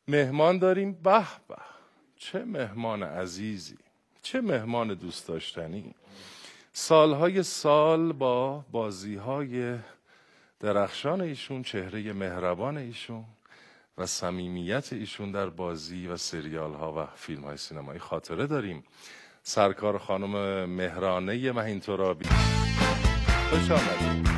مهمان داریم. به به، چه مهمان عزیزی، چه مهمان دوست داشتنی. سالهای سال با بازیهای درخشان ایشون، چهره مهربان ایشون و صمیمیت ایشون در بازی و سریال ها و فیلم های سینمایی خاطره داریم. سرکار خانم مهرانه مهین ترابی، خوش آمدید.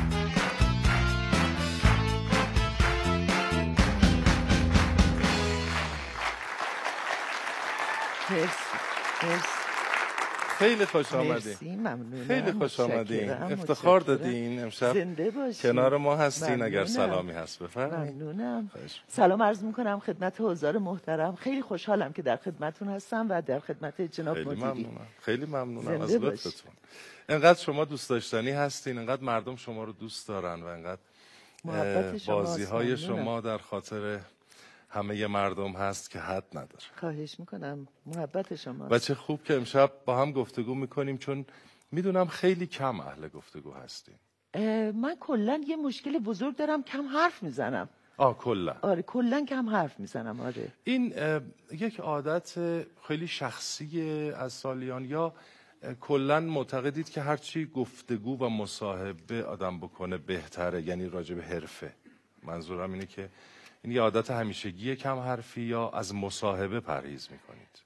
خیلی خوش آمدین. خیلی خوش آمدین. افتخار دادین امشب کنار ما هستین. اگر سلامی هست بفرمایید. ممنونم. سلام عرض میکنم خدمت حضار محترم. خیلی خوشحالم که در خدمتتون هستم و در خدمت جناب مدیری. خیلی ممنونم از لطفتون. انقدر شما دوست داشتنی هستین، انقدر مردم شما رو دوست دارن و انقدر بازی های شما در خاطر همه مردم هست که حد نداره. خواهش میکنم، محبت شما. و چه خوب که امشب با هم گفتگو میکنیم، چون میدونم خیلی کم اهل گفتگو هستین. من کلا یه مشکل بزرگ دارم، کم حرف میزنم. کلا؟ آره کلا کم حرف میزنم. آره این یک عادت خیلی شخصی از سالیان، یا کلا معتقدید که هرچی گفتگو و مصاحبه آدم بکنه بهتره، یعنی راجع به حرفه؟ منظورم اینه که این یه عادت همیشگی کم حرفی، یا از مصاحبه پرهیز میکنید؟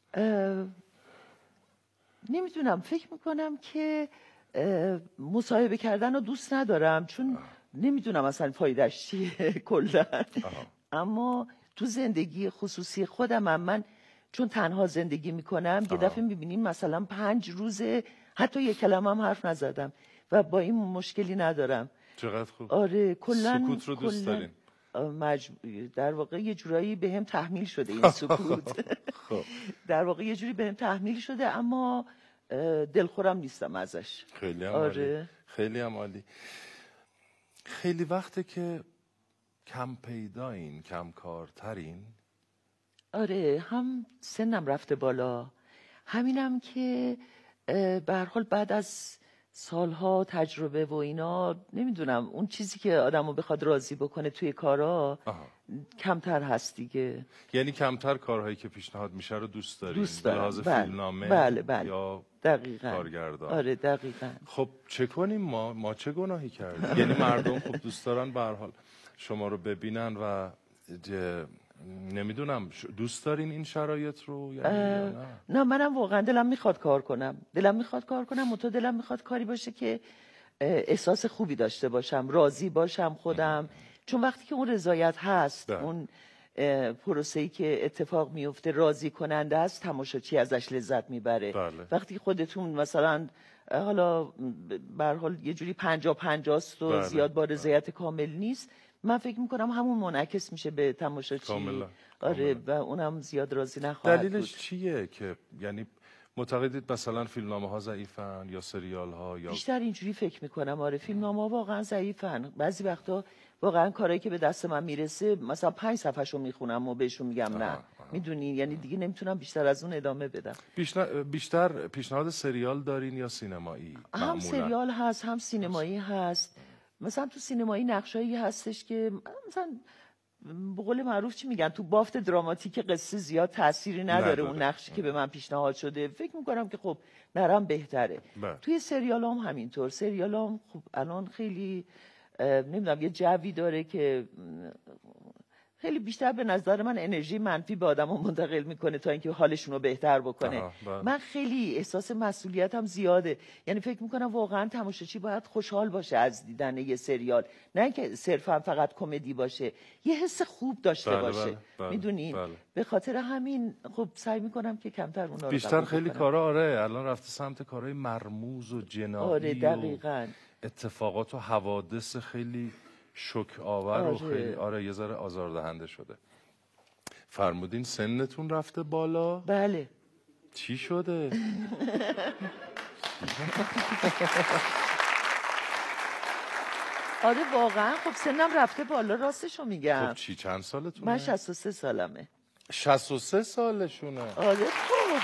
نمیدونم، فکر میکنم که مصاحبه کردن رو دوست ندارم، چون نمیدونم اصلا فایدهش چیه کلا. اما تو زندگی خصوصی خودم من چون تنها زندگی میکنم یه دفعه میبینیم مثلا 5 روزه حتی یک کلمه هم حرف نزدم و با این مشکلی ندارم. چقدر خوب. آره کلا سکوت رو دوست دارین؟ در واقع یه جورایی بهم تحمیل شده این سکوت. در واقع یه جوری بهم تحمیل شده، اما دلخورم نیستم ازش. خیلی هم عالی. خیلی هم عالی. خیلی وقته که کم پیدایین، کم کارترین. آره، هم سنم رفته بالا، همینم که به هر حال بعد از سالها تجربه و اینا، نمیدونم اون چیزی که آدمو بخواد راضی بکنه توی کارا کمتر هست دیگه. یعنی کمتر کارهایی که پیشنهاد میشه رو دوست دارین؟ دوست دارم. لحاظ فیلمنامه یا دقیقاً. کارگردان؟ آره دقیقاً. خب چه کنیم ما چه گناهی کردیم؟ یعنی مردم خب دوست دارن به هر حال شما رو ببینن و نمیدونم دوست دارین این شرایط رو یعنی نه منم واقعا دلم میخواد کار کنم، منتها دلم میخواد کاری باشه که احساس خوبی داشته باشم، راضی باشم خودم. چون وقتی که اون رضایت هست، اون پروسه‌ای که اتفاق میفته راضی کننده است، تماشاچی ازش لذت میبره. وقتی خودتون مثلا حالا به هر حال یه جوری 50-50 است و زیاد با رضایت کامل نیست، من فکر میکنم همون منعکس میشه به تماشاچی. آره و اونم زیاد راضی نخواهد بود. دلیلش چیه که یعنی معتقدید مثلا فیلمنامه ها ضعیفن یا سریال ها؟ یا بیشتر اینجوری فکر میکنم. آره فیلمنامه ها واقعا ضعیفن. بعضی وقتا واقعا کارهایی که به دست من میرسه مثلا 5 صفحه‌شو میخونم و بهشون میگم نه. میدونین، یعنی دیگه نمیتونم بیشتر از اون ادامه بدم. بیشتر پیشنهاد سریال دارین یا سینمایی؟ هم سریال هست هم سینمایی هست. مثلا تو سینمایی نقشایی هستش که مثلا به قول معروف چی میگن، تو بافت دراماتیک قصه زیاد تأثیری نداره اون نقشی که به من پیشنهاد شده. فکر میکنم که خب نرم بهتره. توی سریال هم همینطور. سریال هم خب الان خیلی نمیدونم یه جوی داره که خیلی بیشتر به نظر من انرژی منفی به آدمو منتقل میکنه تا اینکه حالشون رو بهتر بکنه. من خیلی احساس مسئولیتم زیاده، یعنی فکر میکنم واقعا تماشاچی باید خوشحال باشه از دیدن یه سریال، نه اینکه صرفا فقط کمدی باشه، یه حس خوب داشته باشه. میدونین به خاطر همین خب سعی میکنم که کمتر اونا رو بیشتر خیلی کارا. آره الان رفته سمت کارهای مرموز و جنایی. آره دقیقاً. اتفاقات و حوادث خیلی شوک آور و خیلی یه ذره آزاردهنده شده. فرمودین سنتون رفته بالا؟ بله. چی شده؟ آره واقعا خب سنم رفته بالا، راستشو میگم. خب چند سالتونه؟ من 63 سالمه. 63 سالشونه؟ آره خب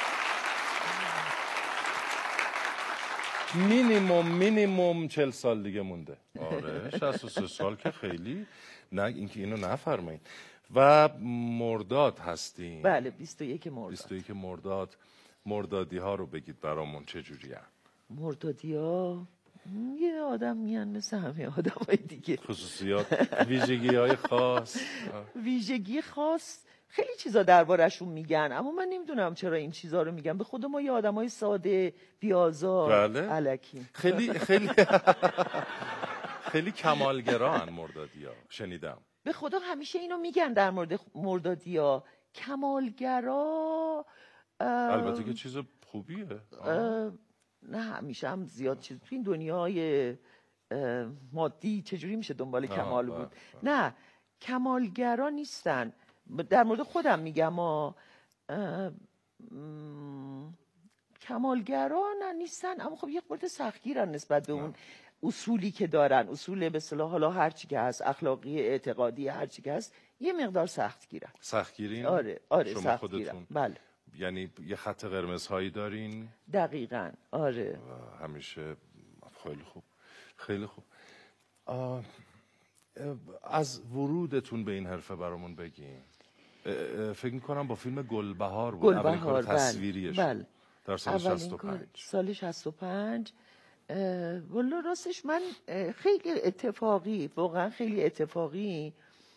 مینیموم 40 سال دیگه مونده. آره 63 سال که خیلی نه، اینکه اینو نفرمایید. و مرداد هستیم. بله 21 مرداد. 21 مرداد. مردادی ها رو بگید برامون چجوری هست؟ مردادی ها یه آدم میان مثل همه آدم های دیگه. خصوصیات، ویژگی های خاص. ویژگی خاص خیلی چیزا دربارشون میگن، اما من نمیدونم چرا این چیزا رو میگن. به خود ما یه آدمای ساده بیازار بله. الکی خیلی کمالگران مردادیا شنیدم. به خدا همیشه اینو میگن در مورد مردادیا، کمالگرا. البته که چیز خوبیه. نه همیشه هم زیاد چیز تو این دنیای مادی چجوری میشه دنبال کمال بود. نه کمالگرا نیستن. در مورد خودم میگم کمالگرا نه نیستن، اما خب یه خورده سختگیرن نسبت به اون اصولی که دارن، اصول به اصطلاح حالا هر چی که هست، اخلاقی، اعتقادی، هر چی که هست، یه مقدار سختگیرن. سختگیرین؟ آره شما خودتون؟ بله. یعنی یه خط قرمزهایی دارین؟ دقیقاً آره. همیشه خیلی خوب، خیلی خوب. از ورودتون به این حرفه برامون بگین. فکر می‌کنم با فیلم گلبهار بود. اولین کار تصویریش. بله. در سال 65. سال 65. والله راستش من خیلی اتفاقی، واقعا خیلی اتفاقی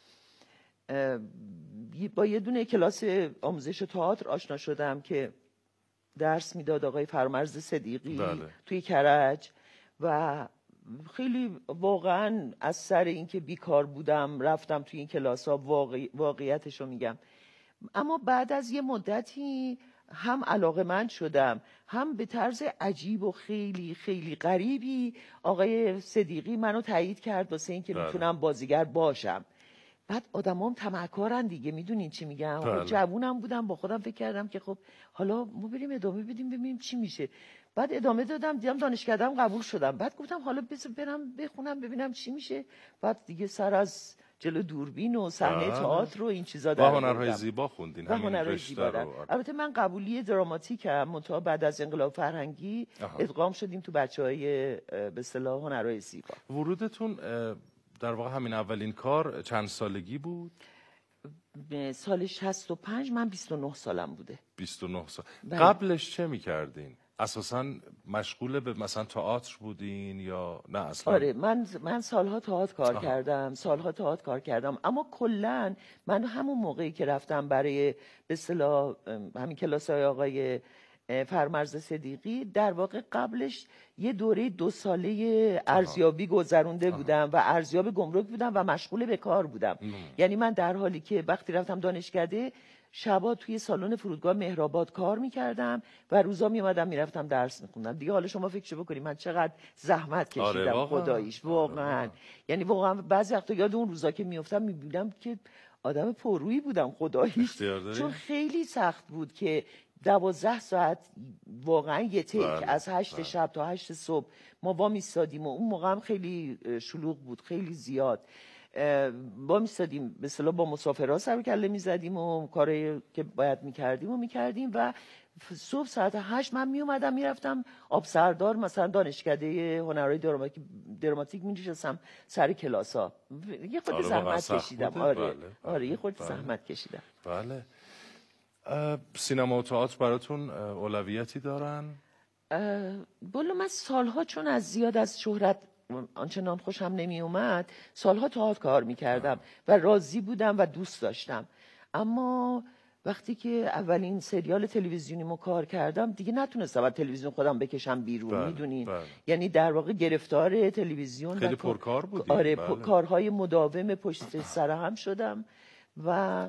با یه دونه کلاس آموزش تئاتر آشنا شدم که درس میداد آقای فرامرز صدیقی. بله. توی کرج، و خیلی واقعا از سر اینکه بیکار بودم رفتم توی این کلاس ها. واقعیتش رو میگم. اما بعد از یه مدتی هم علاقه‌مند شدم، هم به طرز عجیب و خیلی خیلی غریبی آقای صدیقی منو تایید کرد واسه اینکه میتونم بازیگر باشم. بعد آدمام طمعکارن دیگه، میدونین چی میگم. خب جوونم بودم، با خودم فکر کردم که خب حالا ما بریم ادامه بدیم ببینیم چی میشه. بعد ادامه دادم، دیدم دانشکده‌ام قبول شدم. بعد گفتم حالا برم بخونم ببینم چی میشه. بعد دیگه سر از جلو دوربین و صحنه تئاتر و این چیزا در آوردم. هنرهای زیبا خوندین همین رشته رو. البته من قبولی دراماتیکم، منتها بعد از انقلاب فرهنگی ادغام شدیم تو بچهای به اصطلاح هنرهای زیبا. ورودتون در واقع همین اولین کار چند سالگی بود؟ سال 65 من 29 سالم بوده. 29 سال. قبلش چه می‌کردین؟ اساساً مشغول به مثلا تئاتر بودین یا نه اصلا؟ آره من سالها تئاتر کار کردم، اما کلا من همون موقعی که رفتم برای به اصطلاح همین کلاس‌های آقای فرامرز صدیقی، در واقع قبلش یه دوره 2 ساله ارزیابی گذرونده بودم و ارزیاب گمرک بودم و مشغول به کار بودم. یعنی من در حالی که وقتی رفتم دانشکده شبا توی سالن فرودگاه مهرآباد کار میکردم و روزا میومدم میرفتم درس میخوندم دیگه. حالا شما فکر بکنید من چقدر زحمت کشیدم. خداییش واقعا یعنی واقعا بعضی وقتا یاد اون روزا که میافتم میبینم که آدم پررویی بودم. خداییش چون خیلی سخت بود که 12 ساعت واقعا یه تیک از 8 شب تا 8 صبح ما وا میستادیم، و اون موقع هم خیلی شلوغ بود، خیلی زیاد با میستادیم به اصطلاح با مسافرها سر و کله میزدیم و کاری که باید میکردیم و صبح ساعت 8 من میومدم میرفتم آبسردار مثلا دانشکده هنرهای دراماتیک می‌نشستم سر کلاسا. یه خورده زحمت کشیدم. آره یه خورده زحمت کشیدم. بله. سینما و تئاتر براتون اولویتی دارن؟ بالا من سالها چون زیاد از شهرت آنچنان خوشم نمی اومد، سالها تئاتر کار میکردم و راضی بودم و دوست داشتم. اما وقتی که اولین سریال تلویزیونیمو کار کردم دیگه نتونستم از تلویزیون خودم بکشم بیرون. میدونین یعنی در واقع گرفتار تلویزیون خیلی پرکار بودیم. آره کارهای مداوم پشت سر هم شدم و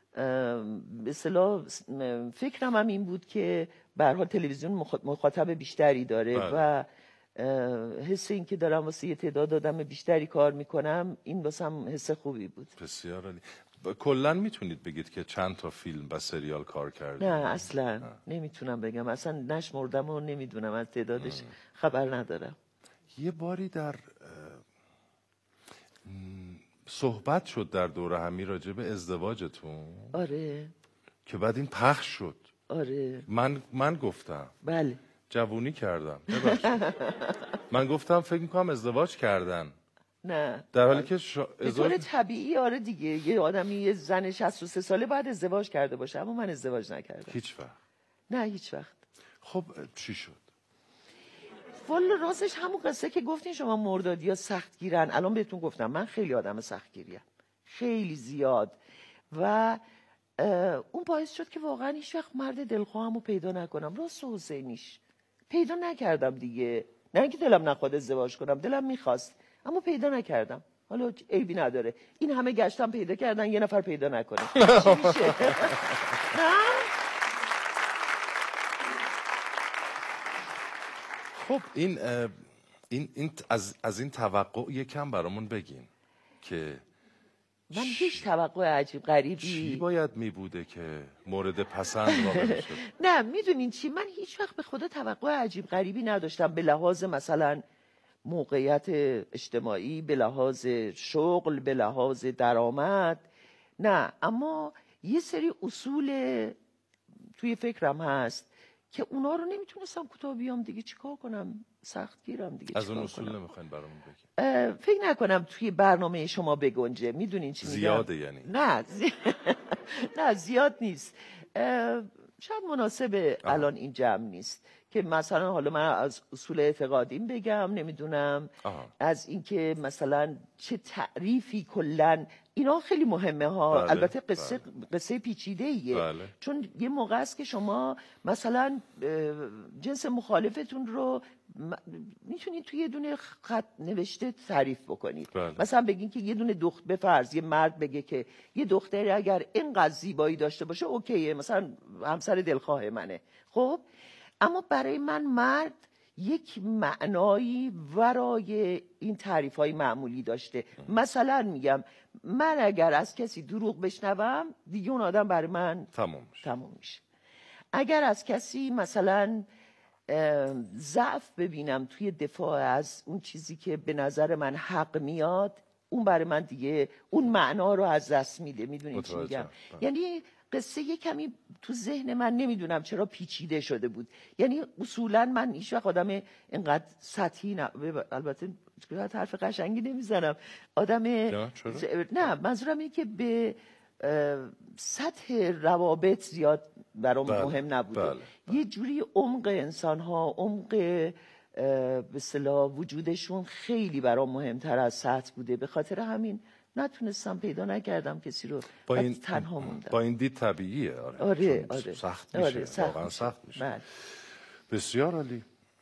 به اصطلاح فکرم هم این بود که به هر حال تلویزیون مخاطب بیشتری داره و حس این که دارم واسه یه تعداد آدم بیشتری کار میکنم این واسم حس خوبی بود. بسیار عالی. کلا میتونید بگید که چند تا فیلم و سریال کار کردید؟ نه اصلا نمیتونم بگم، اصلا نشمردم و نمیدونم، از تعدادش خبر ندارم. یه باری در صحبت شد در دوره همی راجع به ازدواجتون. آره که بعد این پخش شد. آره من گفتم بله جوونی کردم من گفتم فکر میکنم ازدواج کردن. نه. در حالی که به طور طبیعی آره دیگه، یه آدمی یه زن 63 ساله باید ازدواج کرده باشه، اما من ازدواج نکردم. هیچ وقت؟ نه هیچ وقت. خب چی شد؟ والا راستش همون قصه که گفتین شما مردادی‌ها سختگیرن، الان بهتون گفتم من خیلی آدم سختگیریم، خیلی زیاد، و اون باعث شد که واقعا هیچ وقت مرد دلخواهمو پیدا نکنم. راست حسینیش پیدا نکردم دیگه، نه اینکه دلم نخواد ازدواج کنم، دلم میخواست اما پیدا نکردم. حالا عیبی نداره، این همه گشتم پیدا کردن، یه نفر پیدا نکنه. چی میشه؟ خب این از این توقع یکم برامون بگین که من هیچ توقع عجیب غریبی چی باید می بوده که مورد پسند واقع شد؟ نه میدونین چی، من هیچ وقت به خدا توقع عجیب غریبی نداشتم، به لحاظ مثلا موقعیت اجتماعی، به لحاظ شغل، به لحاظ درآمد، نه. اما یه سری اصول توی فکرم هست که اونا رو نمیتونستم کوتاه بیام دیگه، چیکار کنم، سختگیرم دیگه. از اون اصول نمیخواین برامون بگین؟ فکر نکنم توی برنامه شما بگنجه. میدونین چی میگم؟ زیاده یعنی؟ نه نه زیاد نیست، شاید مناسب الان این جمع نیست که مثلا حالا من از اصول اعتقادیم بگم، نمیدونم از اینکه مثلا چه تعریفی کلن، اینا خیلی مهمه ها. بله، البته قصه پیچیده ایه. بله. چون یه موقع است که شما مثلا جنس مخالفتون رو میتونید توی یه دونه خط نوشته تعریف بکنید. بله. مثلا بگین که یه دونه به فرض یه مرد بگه که یه دختری اگر اینقدر زیبایی داشته باشه اوکیه، مثلا همسر دلخواه منه. خب اما برای من مرد یک معنایی ورای این تعریف‌های معمولی داشته. مثلا میگم من اگر از کسی دروغ بشنوم دیگه اون آدم برای من تموم میشه. اگر از کسی مثلا ضعف ببینم توی دفاع از اون چیزی که به نظر من حق میاد، اون برای من دیگه اون معنا رو از دست میده. میدونید چی میگم؟ یعنی قصه یه کمی تو ذهن من نمیدونم چرا پیچیده شده بود. یعنی اصولا من هیچ وقت آدم اینقدر سطحی البته حرف قشنگی نمیزنم، آدم نه منظورم اینه که به سطح روابط زیاد برام مهم نبوده. یه جوری عمق انسان ها، عمق به اصطلاح وجودشون خیلی برام مهمتر از سطح بوده. به خاطر همین نتونستم، پیدا نکردم کسی رو، تنها موندم. با این دید طبیعیه. آره. سخت میشه، واقعا سخت میشه. بسیار عالی.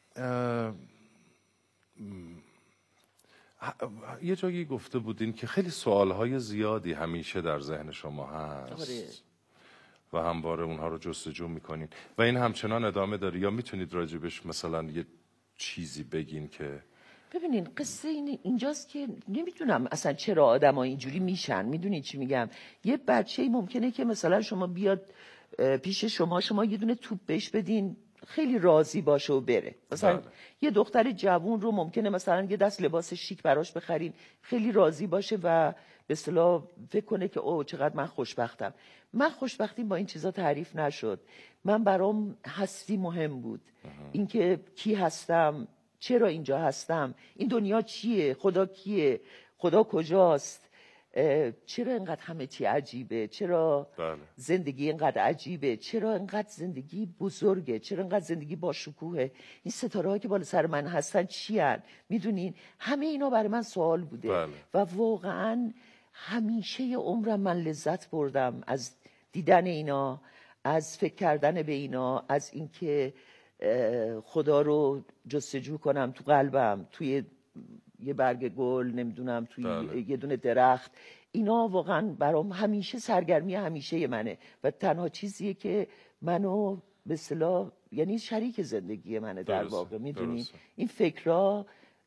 یه جایی گفته بودین که خیلی سوالهای زیادی همیشه در ذهن شما هست و همواره اونها رو جستجو میکنین و این همچنان ادامه داره، یا میتونید راجبش مثلا یه چیزی بگین که ببینین قصه اینجاست که نمیدونم اصلا چرا آدم ها اینجوری میشن. میدونید چی میگم؟ یه بچه‌ای ممکنه که مثلا شما بیاد پیش شما یه دونه توپ بهش بدین خیلی راضی باشه و بره. مثلا یه دختر جوون رو ممکنه مثلا یه دست لباس شیک براش بخرین خیلی راضی باشه و به اصطلاح فکر کنه که اوه چقدر من خوشبختم. من خوشبختیم با این چیزا تعریف نشد. من برام هستی مهم بود، اینکه کی هستم، چرا اینجا هستم، این دنیا چیه، خدا کیه، خدا کجاست، چرا اینقدر همه چی عجیبه، چرا زندگی اینقدر عجیبه، چرا اینقدر زندگی بزرگه، چرا اینقدر زندگی با شکوهه، این ستاره هایی که بالا سر من هستن چی هن؟ میدونین همه اینا برای من سوال بوده. و واقعا همیشه عمرم من لذت بردم از دیدن اینا، از فکر کردن به اینا، از اینکه خدا رو جستجو کنم تو قلبم، توی یه برگ گل، نمیدونم توی یه دونه درخت. اینا واقعا برام همیشه سرگرمی همیشه منه و تنها چیزیه که منو به اصطلاح یعنی شریک زندگی منه در واقع. میدونی این فکرها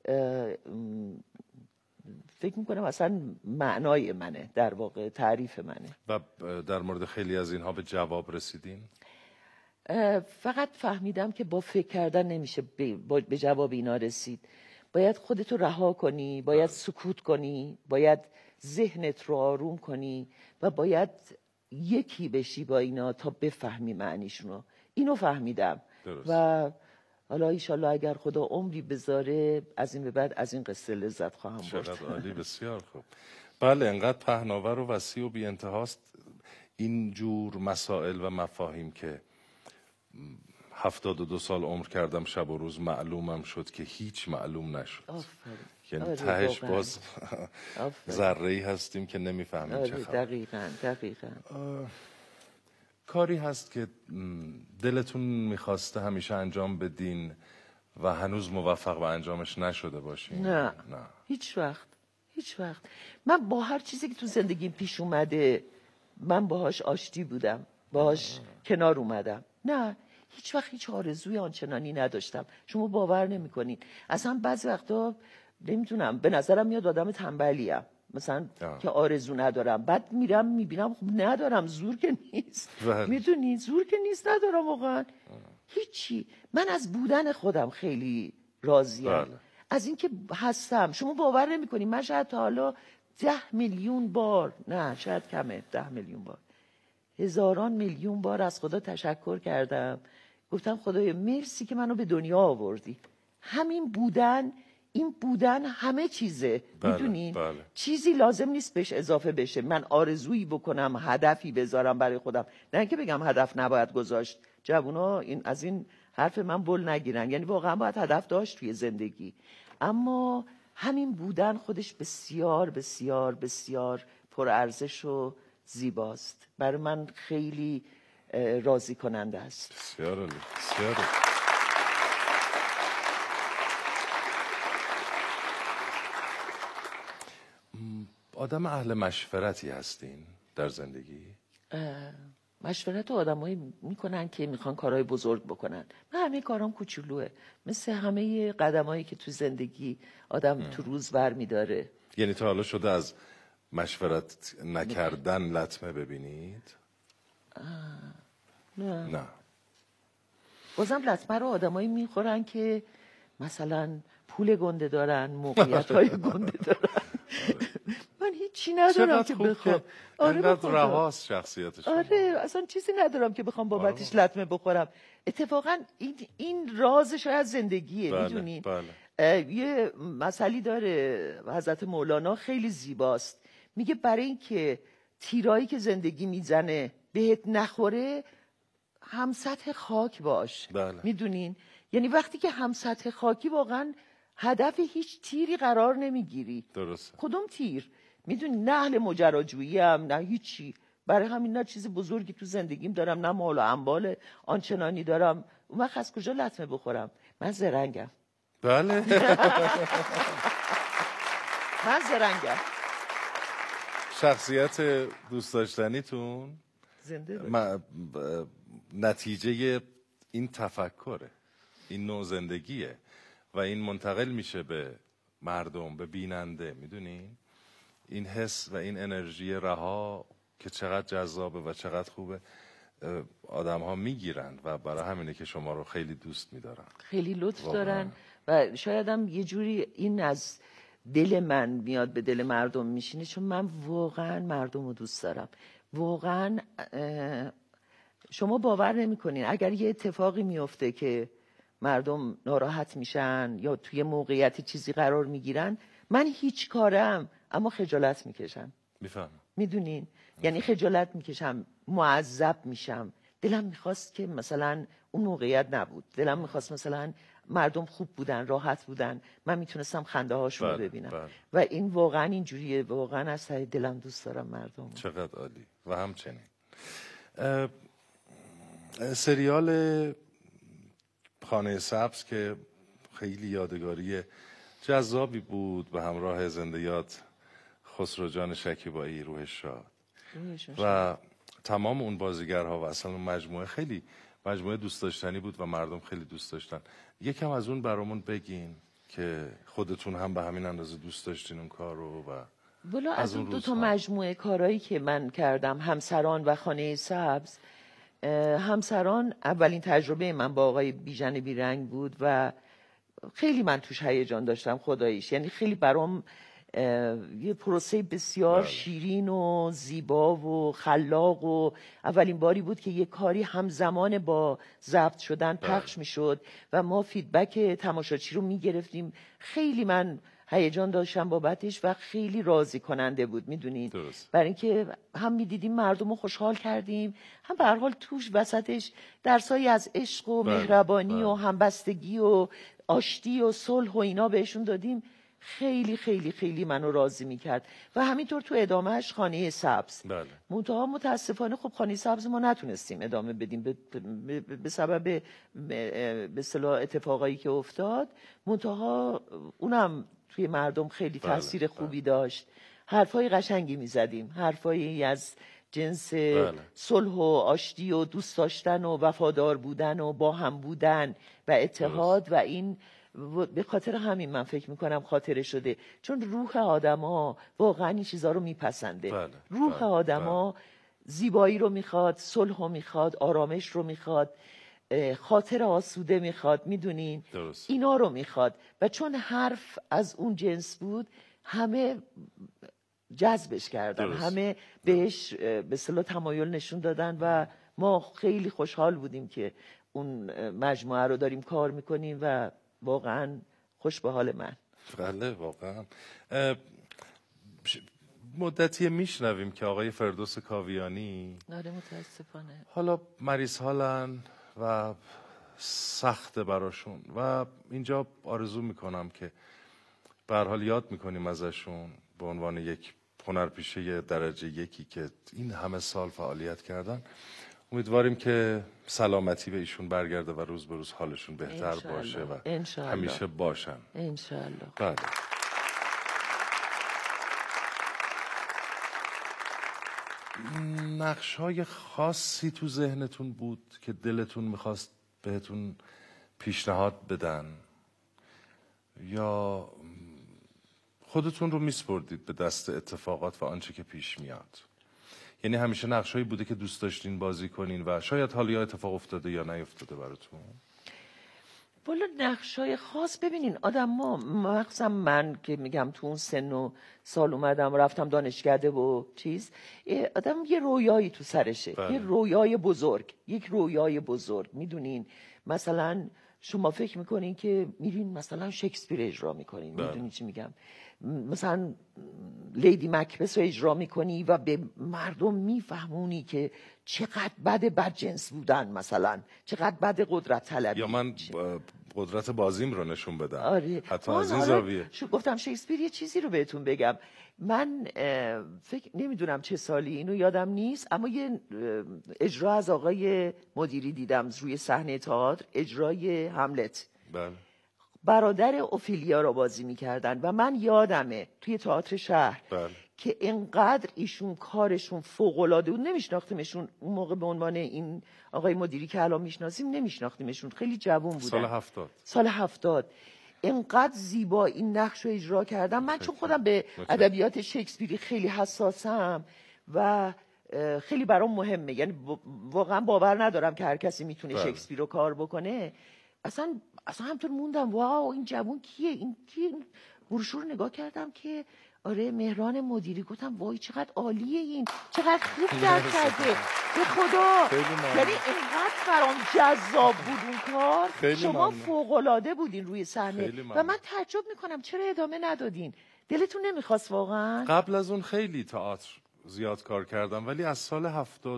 فکر میکنم اصلا معنای منه در واقع، تعریف منه. و در مورد خیلی از اینها به جواب رسیدین؟ فقط فهمیدم که با فکر کردن نمیشه به جواب اینا رسید. باید خودتو رها کنی، باید سکوت کنی، باید ذهنت رو آروم کنی و باید یکی بشی با اینا تا بفهمی معنیشونو. اینو فهمیدم و حالا ایشالله اگر خدا عمری بذاره از این به بعد از این قصه لذت خواهم برد. چقدر عالی، بسیار خوب. بله، انقدر پهناور و وسیع و بی انتهاست این جور مسائل و مفاهیم که 72 سال عمر کردم شب و روز معلومم شد که هیچ معلوم نشد. آفرین. یعنی تهش باز ذره‌ای هستیم که نمیفهمیم چه خبر. دقیقاً. کاری هست که دلتون میخواسته همیشه انجام بدین و هنوز موفق به انجامش نشده باشین؟ نه. هیچ وقت. من با هر چیزی که تو زندگیم پیش اومده من باهاش آشتی بودم، باهاش کنار اومدم. نه، هیچ وقت هیچ آرزوی آنچنانی نداشتم. شما باور نمی‌کنین. اصلا بعضی وقتا نمیتونم، به نظرم میاد آدم تنبلیم مثلا که آرزو ندارم. بعد میرم میبینم خب ندارم، زور که نیست. میدونی زور که نیست، ندارم واقعا. هیچی. من از بودن خودم خیلی راضیم. از اینکه هستم. شما باور نمی‌کنین من شاید تا حالا 10 میلیون بار، نه شاید کمه، 10 میلیون بار، هزاران میلیون بار از خدا تشکر کردم. گفتم خدایا مرسی که منو به دنیا آوردی. همین بودن، این بودن همه چیزه. میدونین؟ چیزی لازم نیست بهش اضافه بشه. من آرزویی بکنم، هدفی بذارم برای خودم، نه اینکه بگم هدف نباید گذاشت. جوونا از این حرف من بل نگیرن. یعنی واقعا باید هدف داشت توی زندگی، اما همین بودن خودش بسیار بسیار بسیار پرارزش و زیباست. برای من خیلی راضی کننده است. بسیار عالی، بسیار عالی. آدم اهل مشورتی هستین در زندگی؟ مشورت آدمایی میکنن که میخوان کارهای بزرگ بکنن. من همه کارام کوچولوه، مثل همه قدمایی که تو زندگی آدم تو روز برمیداره. یعنی تا حالا شده از مشورت نکردن لطمه ببینید؟ نه. بازم لطمه رو آدمایی میخورن که مثلا پول گنده دارن، موقعیت‌های گنده دارن. من هیچی ندارم که بخوام. اینقدر رواست شخصیتش. اصلا چیزی ندارم که بخوام بابتش لطمه بخورم. اتفاقا این رازش از زندگیه. میدونین؟ یه مسئله داره حضرت مولانا خیلی زیباست. میگه برای اینکه تیرایی که زندگی میزنه بهت نخوره هم سطح خاک باش. میدونین؟ یعنی وقتی که هم سطح خاکی واقعا هدف هیچ تیری قرار نمیگیری. درست. کدوم تیر؟ میدونی نه اهل ماجراجویی ام نه هیچی. برای همین نه چیز بزرگی تو زندگیم دارم، نه مال و اموال آنچنانی دارم. اون وقت از کجا لطمه بخورم؟ من زرنگم. بله. من زرنگم. شخصیت دوست داشتنیتون زنده نتیجه این تفکره، این نوع زندگیه و این منتقل میشه به مردم، به بیننده. میدونین این حس و این انرژی رها که چقدر جذابه و چقدر خوبه، آدم ها میگیرن و برای همینه که شما رو خیلی دوست میدارن، خیلی لطف دارن و شاید هم یه جوری این از دل من میاد به دل مردم میشینه، چون من واقعا مردم رو دوست دارم. واقعا شما باور نمیکنین اگر یه اتفاقی میفته که مردم ناراحت میشن یا توی موقعیتی چیزی قرار میگیرن، من هیچ کارم اما خجالت میکشم. میفهمم. میدونین؟ یعنی خجالت میکشم، معذب میشم. دلم میخواست که مثلا اون موقعیت نبود، دلم میخواست مثلا مردم خوب بودن، راحت بودن، من میتونستم خنده هاشون رو ببینم. و این واقعا اینجوریه، واقعا از ته دلم دوست دارم مردم. چقدر عالی. و همچنین سریال خانه سبز که خیلی یادگاری جذابی بود به همراه زنده یاد خسرو جان شکیبایی روحش شاد و تمام اون بازیگرها و اصلا اون مجموعه خیلی مجموعه دوست داشتنی بود و مردم خیلی دوست داشتن. یکم از اون برامون بگین که خودتون هم به همین اندازه دوست داشتین اون کار رو. و والا از اون 2 مجموعه کارهایی که من کردم، همسران و خانه سبز، همسران اولین تجربه من با آقای بیژن بیرنگ بود و خیلی من توش هیجان داشتم خداییش. یعنی خیلی برام یه پروسه بسیار شیرین و زیبا و خلاق و اولین باری بود که یه کاری همزمان با ضبط شدن پخش میشد و ما فیدبک تماشاچی رو میگرفتیم. خیلی من هیجان داشتم بابتش و خیلی راضی کننده بود، میدونین، برای اینکه هم میدیدیم مردم رو خوشحال کردیم، هم به هر حال توش وسطش درسایی از عشق و مهربانی و همبستگی و آشتی و صلح و اینا بهشون دادیم. خیلی خیلی خیلی منو راضی میکرد و همینطور تو ادامهش خانه سبز. منتها متاسفانه خب خانه سبز ما نتونستیم ادامه بدیم به سبب به اصطلاح اتفاقایی که افتاد. منتها اونم توی مردم خیلی تاثیر خوبی داشت. حرفای قشنگی میزدیم، حرفایی از جنس صلح و آشتی و دوست داشتن و وفادار بودن و با هم بودن و اتحاد و این به خاطر همین من فکر میکنم خاطره شده، چون روح آدما واقعا این چیزا رو میپسنده. روح آدما زیبایی رو میخواد، صلح رو میخواد، آرامش رو میخواد، خاطر آسوده میخواد، میدونین، اینا رو میخواد. و چون حرف از اون جنس بود همه جذبش کردن، همه بهش به اصطلاح تمایل نشون دادن و ما خیلی خوشحال بودیم که اون مجموعه رو داریم کار میکنیم و واقعا خوش به حال من. بله واقعا. مدتی میشنویم که آقای فردوس کاویانی متاسفانه حالا مریض حالن و سخته براشون و اینجا آرزو میکنم که به هر حال یاد میکنیم ازشون به عنوان یک هنرپیشه درجه یکی که این همه سال فعالیت کردن. امیدواریم که سلامتی به ایشون برگرده و روز به روز حالشون بهتر باشه و همیشه باشن انشالله. بله. نقش‌های خاصی تو ذهنتون بود که دلتون میخواست بهتون پیشنهاد بدن یا خودتون رو میسپردید به دست اتفاقات و آنچه که پیش میاد؟ یعنی همیشه نقشایی بوده که دوست داشتین بازی کنین و شاید حالا یا اتفاق افتاده یا نیفتاده براتون؟ والا نقشای خاص، ببینین آدم ما مخصوصا من که میگم تو اون سن و سال اومدم رفتم دانشکده و چیز، آدم یه رویایی تو سرشه. یه رویای بزرگ، یک رویای بزرگ، میدونین. مثلا شما فکر میکنین که میرین مثلا شکسپیر اجرا میکنین، میدونین چی میگم، مثلا لیدی مکبث رو اجرا میکنی و به مردم میفهمونی که چقدر بدجنس بودن، مثلا چقدر بد قدرت طلبی. یا من قدرت بازیم رو نشون بدم. حتی از این زاویه گفتم شکسپیر یه چیزی رو بهتون بگم. من فکر نمیدونم چه سالی، اینو یادم نیست، اما یه اجرا از آقای مدیری دیدم روی صحنه تئاتر، اجرای هملت. برادر اوفیلیا رو بازی میکردن و من یادمه توی تئاتر شهر که انقدر ایشون کارشون فوق‌العاده بود. نمیشناختیمشون اون موقع به عنوان این آقای مدیری که الان میشناسیم، نمیشناختیمشون، خیلی جوان بودن. سال 70 انقدر زیبا این نقش رو اجرا کردم. من چون خودم به ادبیات شکسپیری خیلی حساسم و خیلی برام مهمه، یعنی واقعا باور ندارم که هر کسی میتونه شکسپیر رو کار بکنه. اصلا همطور موندم واو این جوون کیه، این کیه؟ بروشور نگاه کردم که آره مهران مدیری، گفتم وای چقدر عالیه، این چقدر خوب درک کرده به خدا. یعنی اینقدر برام جذاب بود اون کار. شما فوق‌العاده بودین روی صحنه و من تعجب میکنم چرا ادامه ندادین. دلتون نمیخواست واقعا؟ قبل از اون خیلی تئاتر زیاد کار کردم، ولی از سال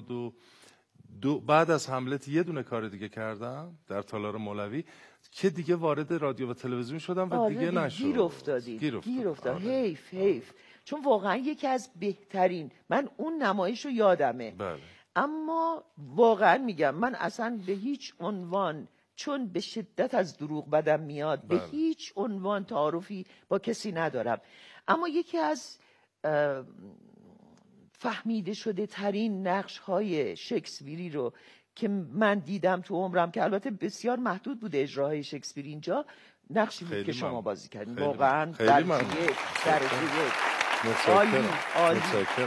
72 بعد از هملت یه دونه کار دیگه کردم در تالار مولوی که دیگه وارد رادیو و تلویزیون شدم و دیگه نشد. گیر افتاد. حیف. چون واقعا یکی از بهترین، من اون نمایش رو یادمه. اما واقعا میگم من اصلا به هیچ عنوان، چون به شدت از دروغ بدم میاد، به هیچ عنوان تعارفی با کسی ندارم، اما یکی از فهمیده شده ترین نقش های شکسپیری رو که من دیدم تو عمرم، که البته بسیار محدود بوده اجراهای شکسپیر اینجا، نقشی بود که شما بازی کردین. واقعا درجه یک. عالی.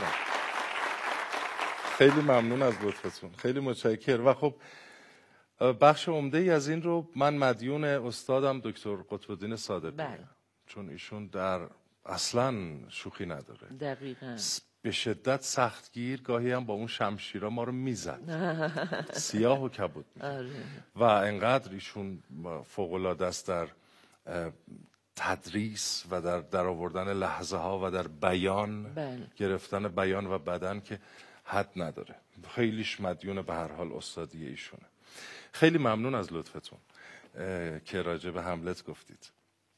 خیلی ممنون از لطفتون، خیلی متشکرم. و خب بخش عمده ای از این رو من مدیون استادم دکتر قطب‌الدین صادقی، چون ایشون در اصلا شوخی نداره. دقیقاً. به شدت سختگیر، گاهی هم با اون شمشیرها ما رو میزد، سیاه و کبود میکرد. و انقدر ایشون فوق‌العاده است در تدریس و در آوردن لحظه ها و در بیان، گرفتن بیان و بدن که حد نداره. خیلیش مدیون به هر حال استادی ایشونه. خیلی ممنون از لطفتون که راجع به هملت گفتید.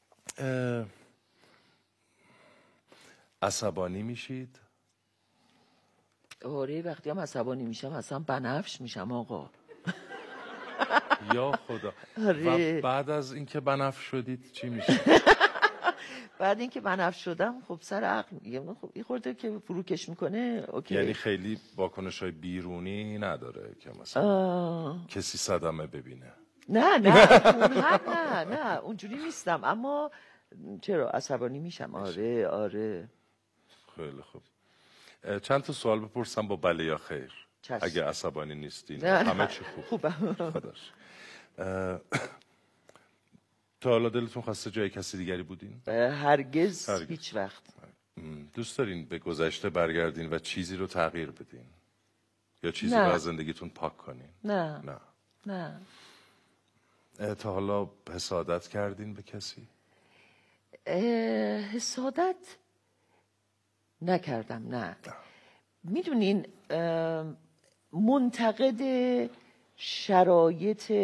عصبانی میشید؟ آره، وقتی هم عصبانی میشم اصلا بنفش میشم آقا. یا خدا. آره. و بعد از اینکه بنفش شدید چی میشه؟ بعد اینکه بنفش شدم خب سر عقل میگم خب این خورده که فروکش میکنه اوکی. یعنی خیلی واکنش‌های بیرونی نداره که مثلا کسی صدمه ببینه؟ نه اونجوری نیستم، اما چرا عصبانی میشم. آره. خیلی خوب. چند تا سوال بپرسم با بله یا خیر؟ چشم. اگه عصبانی نیستین همه چی خوبه. خداش. تا حالا دلتون خواسته جای کسی دیگری بودین؟ هرگز. هیچ وقت. دوست دارین به گذشته برگردین و چیزی رو تغییر بدین یا چیزی رو از زندگیتون پاک کنین؟ نه. تا حالا حسادت کردین به کسی؟ حسادت نکردم. نه. میدونین منتقد شرایط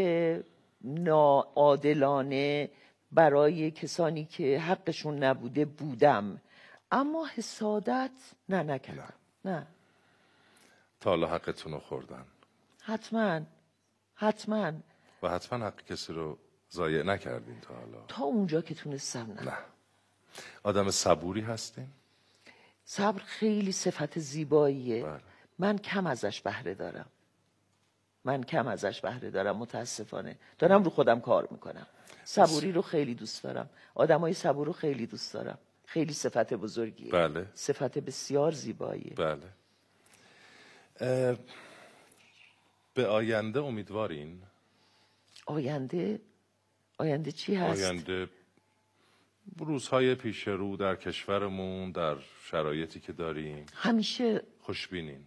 ناعادلانه برای کسانی که حقشون نبوده بودم، اما حسادت نکردم. نه. تا حالا حقتون رو خوردن؟ حتما. و حتما حق کسی رو ضایع نکردین تا حالا؟ تا اونجا که تونستم نه. آدم صبوری هستین؟ صبر خیلی صفت زیباییه. من کم ازش بهره دارم. متاسفانه دارم رو خودم کار میکنم. صبوری رو خیلی دوست دارم. آدمای صبور رو خیلی دوست دارم. خیلی صفت بزرگیه. بله. صفت بسیار زیباییه. بله. به آینده امیدوارین؟ آینده چی هست؟ آینده روزهای پیش رو در کشورمون، در شرایطی که داریم. همیشه خوشبینین؟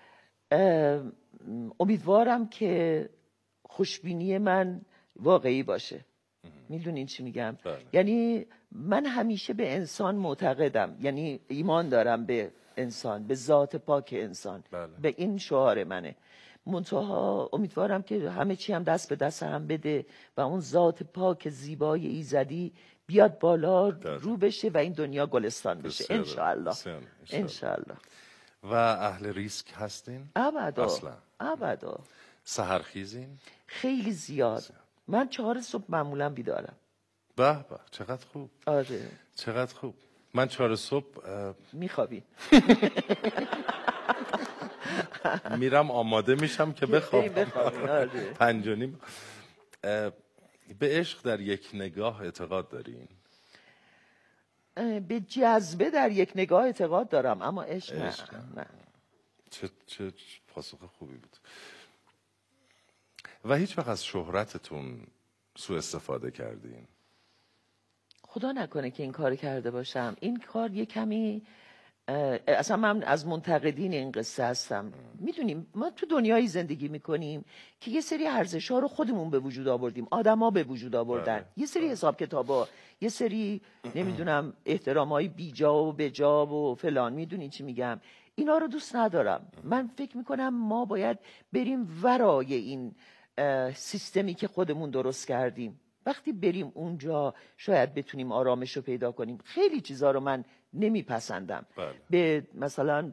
امیدوارم که خوشبینی من واقعی باشه. میدونین چی میگم؟ یعنی من همیشه به انسان معتقدم، یعنی ایمان دارم به انسان، به ذات پاک انسان. به این شعار منه. منتها امیدوارم که همه چی هم دست به دست هم بده و اون ذات پاک زیبای ایزدی بیاد بالا رو بشه و این دنیا گلستان بشه. انشالله. و اهل ریسک هستین؟ ابدا. سحرخیزین؟ خیلی زیاد. من 4 صبح معمولا بیدارم. به چقدر خوب. آره. چقدر خوب. من 4 صبح میخوابی؟ میرم آماده میشم که بخوابم. 5:30. به عشق در یک نگاه اعتقاد دارین؟ به جذبه در یک نگاه اعتقاد دارم، اما عشق نه. چه پاسخ خوبی بود. و هیچ وقت از شهرتتون سوء استفاده کردین؟ خدا نکنه که این کار کرده باشم. این کار یه کمی اصلا من از منتقدین این قصه هستم. میدونیم ما تو دنیایی زندگی میکنیم که یه سری ارزش‌ها رو خودمون به وجود آوردیم، آدما به وجود آوردن. یه سری حساب کتابا، یه سری نمیدونم احترامای بیجا و بجا و فلان. میدونی چی میگم؟ اینا رو دوست ندارم. من فکر میکنم ما باید بریم ورای این سیستمی که خودمون درست کردیم. وقتی بریم اونجا شاید بتونیم آرامش رو پیدا کنیم. خیلی چیزا رو من نمیپسندم. به مثلا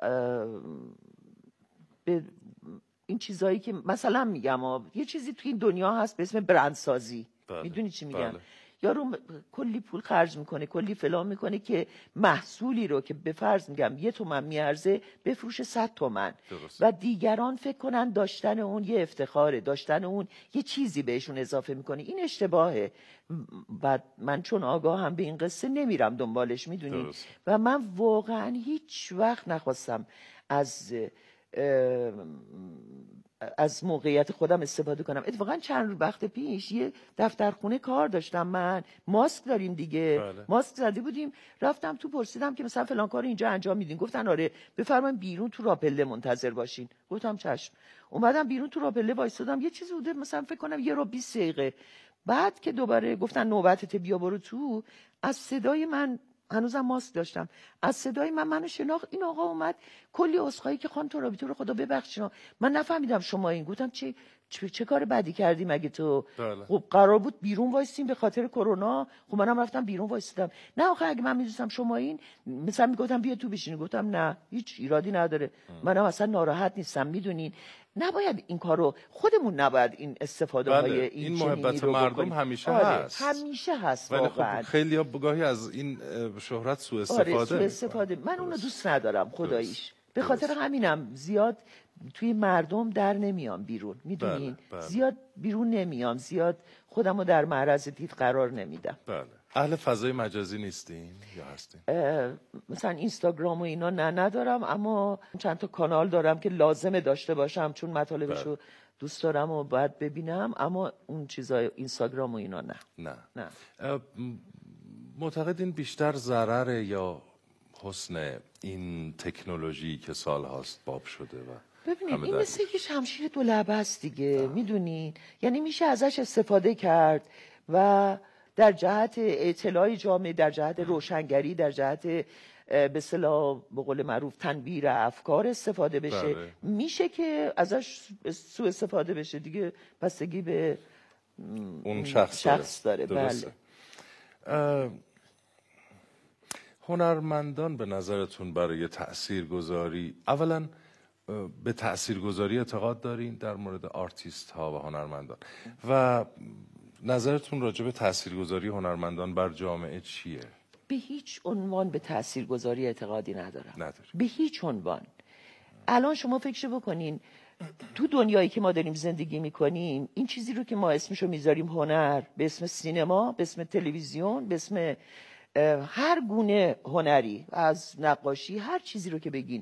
به این چیزایی که مثلا میگم یه چیزی توی این دنیا هست به اسم برندسازی. میدونی چی میگم؟ یارو کلی پول خرج میکنه، کلی فلان میکنه که محصولی رو که به فرض میگم 1 تومن میارزه بفروشه 100 تومن و دیگران فکر کنن داشتن اون یه افتخاره، داشتن اون یه چیزی بهشون اضافه میکنه. این اشتباهه. بعد من چون آگاهم به این قصه نمیرم دنبالش. میدونی؟ و من واقعا هیچ وقت نخواستم از از موقعیت خودم استفاده کنم. اتفاقا چند وقت پیش یه دفترخونه کار داشتم، من ماسک داریم دیگه، بله. ماسک زده بودیم، رفتم تو پرسیدم که مثلا فلان کار اینجا انجام میدین، گفتن آره بفرمایید بیرون تو راپله منتظر باشین. گفتم چشم. اومدم بیرون تو راپله وایسادم، یه چیزی بوده مثلا فکر کنم 1 رو 20 دقیقه. بعد که دوباره گفتن نوبتت بیا برو تو، از صدای من، هنوزم ماسک داشتم، از صدای منو شناخت. این آقا اومد کلی عذرخواهی که خانم ترابی تو رو خدا ببخشید، من نفهمیدم شما این. گفتم چه کار بدی کردی مگه تو؟ بله. خب قرار بود بیرون وایسیم به خاطر کرونا، خب منم رفتم بیرون وایسیدم. نه آخه اگه من میدونستم شما این، مثلا میگفتم بیا تو بشین، گفتم نه هیچ ایرادی نداره، منم اصلا ناراحت نیستم. میدونین نباید این کارو، خودمون نباید این استفاده های بله. این محبت مردم همیشه هست، همیشه هست ولی واقعا. خب خیلی ها بگاهی از این شهرت سوء استفاده من اونو دوست ندارم خداییش. به خاطر همینم زیاد توی مردم در نمیام بیرون، میدونین. بله. زیاد بیرون نمیام، زیاد خودمو در معرض دید قرار نمیدم. بله. اهل فضای مجازی نیستین یا هستین؟ مثلا اینستاگرام و اینا ندارم، اما چند تا کانال دارم که لازمه داشته باشم چون مطالبشو دوست دارم و باید ببینم، اما اون چیزای اینستاگرام و اینا نه. معتقدین بیشتر ضرر یا حسن این تکنولوژی که سال هاست باب شده؟ و ببینید این مثل یه شمشیر دو لبه است دیگه، میدونین. یعنی میشه ازش استفاده کرد و در جهت اطلاع جامعه، در جهت روشنگری، در جهت به اصطلاح به قول معروف تنویر افکار استفاده بشه. میشه که ازش سوء استفاده بشه دیگه، بستگی به اون شخص داره. بله. هنرمندان به نظرتون برای تاثیرگذاری، اولا به تاثیرگذاری اعتقاد دارین در مورد آرتیست ها و هنرمندان؟ و نظرتون راجع به تاثیرگذاری هنرمندان بر جامعه چیه؟ به هیچ عنوان به تاثیرگذاری اعتقادی ندارم. نداری. به هیچ عنوان. الان شما فکر بکنین تو دنیایی که ما داریم زندگی میکنیم، این چیزی رو که ما اسمشو میذاریم هنر، به اسم سینما، به اسم تلویزیون، به اسم هر گونه هنری، از نقاشی، هر چیزی رو که بگین،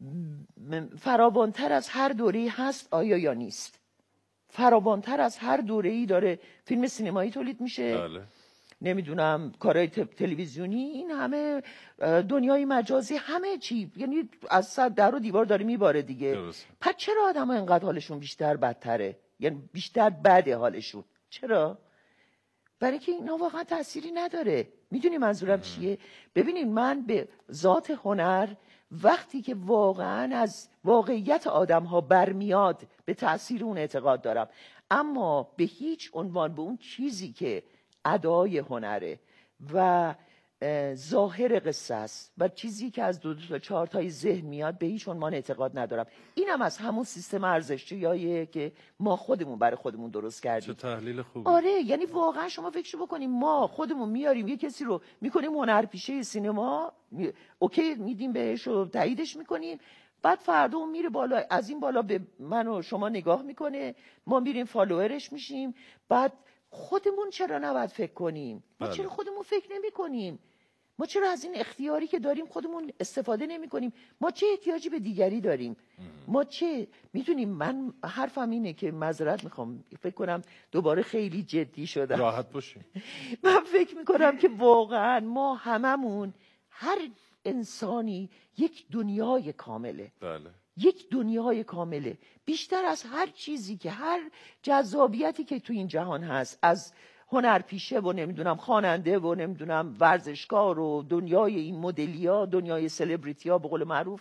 فراوانتر از هر دوره‌ای هست آیا یا نیست؟ فراوانتر از هر دوره‌ای داره فیلم سینمایی تولید میشه. بله. نمیدونم کارهای تلویزیونی، این همه دنیای مجازی، همه چی، یعنی از در و دیوار داره میباره دیگه. پس چرا آدم ها اینقدر حالشون بیشتر بدتره؟ یعنی بیشتر بده حالشون. چرا؟ برای که اینا واقعا تأثیری نداره. میدونی منظورم چیه؟ ببینید من به ذات هنر وقتی که واقعا از واقعیت آدم ها برمیاد به تأثیر اون اعتقاد دارم، اما به هیچ عنوان به اون چیزی که ادای هنره و ظاهر قصه است و چیزی که از 2 تا 4 تای ذهن میاد به هیچ عنوان اعتقاد ندارم. اینم از همون سیستم ارزشیه که ما خودمون برای خودمون درست کردیم. چه تحلیل خوبی. آره، یعنی واقعا شما فکر بکنیم ما خودمون میاریم یه کسی رو میکنیم هنرپیشه سینما، اوکی میدیم بهش و تاییدش میکنیم، بعد فردا اون میره بالا، از این بالا به من و شما نگاه میکنه، ما میریم فالوورش میشیم. بعد خودمون چرا نباید فکر کنیم؟ ما چرا خودمون فکر نمی کنیم؟ ما چرا از این اختیاری که داریم خودمون استفاده نمی کنیم؟ ما چه احتیاجی به دیگری داریم؟ ما چه میدونیم؟ من حرفم اینه که معذرت میخوام، فکر کنم دوباره خیلی جدی شدم. راحت باشین. من فکر میکنم که واقعا ما هممون، هر انسانی یک دنیای کامله. بله. یک دنیای کامله، بیشتر از هر چیزی که، هر جذابیتی که تو این جهان هست، از هنرپیشه و نمیدونم خواننده و نمیدونم ورزشکار و دنیای این مدلیا، دنیای سلبریتیا به قول معروف،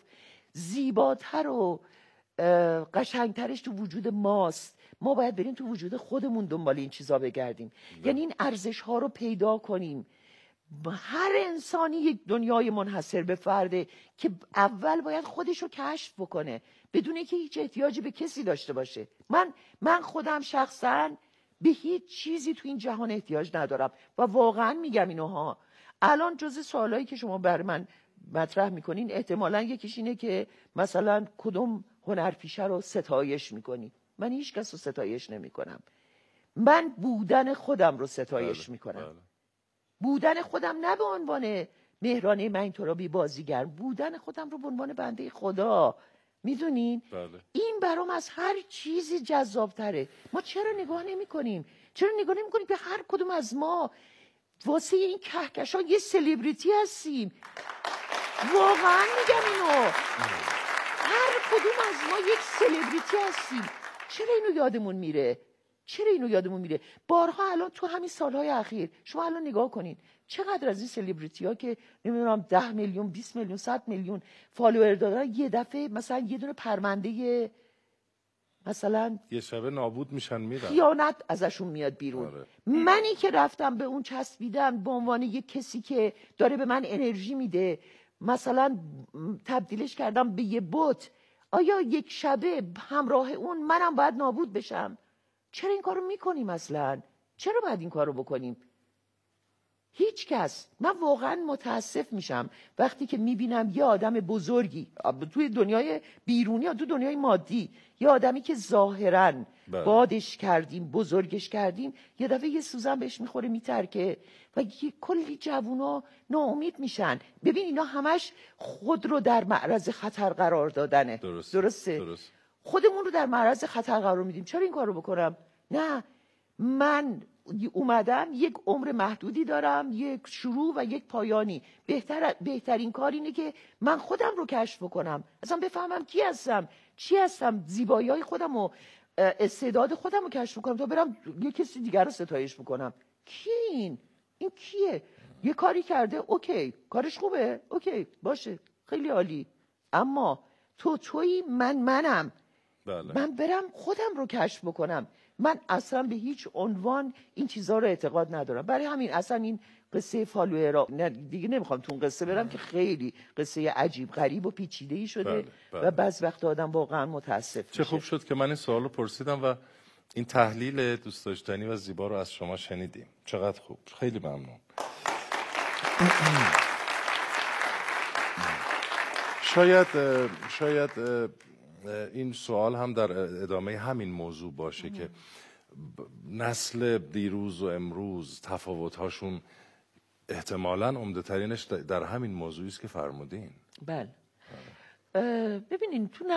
زیباتر و قشنگترش تو وجود ماست. ما باید بریم تو وجود خودمون دنبال این چیزا بگردیم. یعنی این ارزش ها رو پیدا کنیم. هر انسانی یک دنیای منحصر به فرده که اول باید خودش رو کشف بکنه بدون که هیچ احتیاجی به کسی داشته باشه. من خودم شخصا به هیچ چیزی تو این جهان احتیاج ندارم و واقعا میگم اینوها. الان جز سوالایی که شما برای من مطرح میکنین احتمالاً یکیش اینه که مثلا کدوم هنرپیشه رو ستایش میکنی. من هیچ کس رو ستایش نمیکنم. من بودن خودم رو ستایش میکنم. بودن خودم نه به عنوان مهرانه من ترابی بازیگر، بودن خودم رو به عنوان بنده خدا میدونین؟ بله. این برام از هر چیزی جذابتره. ما چرا نگاه نمی کنیم؟ چرا نگاه نمی کنیم به هر کدوم از ما واسه این کهکشان یه سلبریتی هستیم؟ واقعا میگم اینو، هر کدوم از ما یک سلبریتی هستیم. چرا اینو یادمون میره؟ چرا اینو یادمون میره؟ بارها الان تو همین سالهای اخیر شما الان نگاه کنین چقدر از این سلبریتی ها که نمیدونم 10 میلیون 20 میلیون 100 میلیون فالوور دارن یه دفعه مثلا یه دونه پرونده مثلا یه شبه نابود میشن میرن، خیانت ازشون میاد بیرون. آره. منی که رفتم به اون چسبیدم به عنوان یک کسی که داره به من انرژی میده، مثلا تبدیلش کردم به یه بت، آیا یک شبه همراه اون منم باید نابود بشم؟ چرا این کارو میکنیم اصلا؟ چرا باید این کارو بکنیم؟ هیچ کس. من واقعا متاسف میشم وقتی که میبینم یه آدم بزرگی توی دنیای بیرونی یا تو دنیای مادی، یه آدمی که ظاهراً بادش کردیم بزرگش کردیم، یه دفعه یه سوزن بهش میخوره میترکه و یه کلی جوونا ناامید میشن. ببین اینا همش خود رو در معرض خطر قرار دادنه. درسته؟ خودمون رو در معرض خطر قرار میدیم. چرا این کار رو بکنم؟ نه، من اومدم یک عمر محدودی دارم، یک شروع و یک پایانی. بهترین کار اینه که من خودم رو کشف بکنم، اصلا بفهمم کی هستم، چی هستم، زیبایی‌های خودم و استعداد خودم رو کشف بکنم تا برم یه کسی دیگر رو ستایش بکنم. کی این کیه؟ یه کاری کرده، اوکی، کارش خوبه، اوکی، باشه، خیلی عالی. اما تویی، منم. بله. من برم خودم رو کشف بکنم. من اصلا به هیچ عنوان این چیزها رو اعتقاد ندارم. برای همین اصلا این قصه فالوورا دیگه نمیخوام تو اون قصه برم که خیلی قصه عجیب غریب و پیچیده‌ای شده. و بعض وقت آدم واقعا متاسف میشه. چه خوب شد که من این سوالو پرسیدم و این تحلیل دوست داشتنی و زیبا رو از شما شنیدیم. چقدر خوب، خیلی ممنون. شاید این سوال هم در ادامه همین موضوع باشه که نسل دیروز و امروز تفاوت‌هاشون احتمالاً عمده ترینش در همین موضوعی است که فرمودین. بله. ببینین تو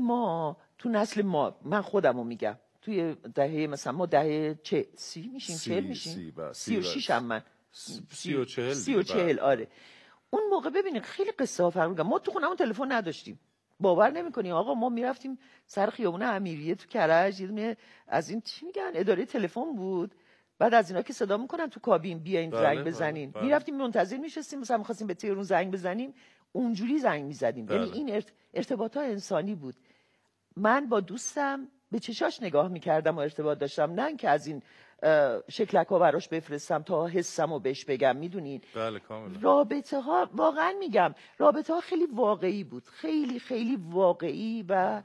نسل ما من خودمو میگم، توی دهه مثلا ما دهه 30 میشیم، 40 میشیم، 36 هم من 30 و 40. آره اون موقع ببینین خیلی قصه ها فرق می‌کنه. ما تو خونمون تلفن نداشتیم، باور نمی‌کنی آقا. ما میرفتیم سر خیابون امیریه تو کرج، یه دونه از این چی میگن اداره تلفن بود، بعد از اینا که صدا میکنن تو کابین بیاین زنگ بزنین، میرفتیم منتظر میشستیم، مثلا می‌خواستیم به تهران زنگ بزنیم اونجوری زنگ میزدیم. یعنی این ارتباطات انسانی بود. من با دوستم به چشاش نگاه میکردم و ارتباط داشتم، نه که از این شکلک‌ها براش بفرستم تا حسمو بهش بگم. میدونین؟ بله کاملا. رابطه ها واقعا میگم رابطه ها خیلی واقعی بود، خیلی خیلی واقعی و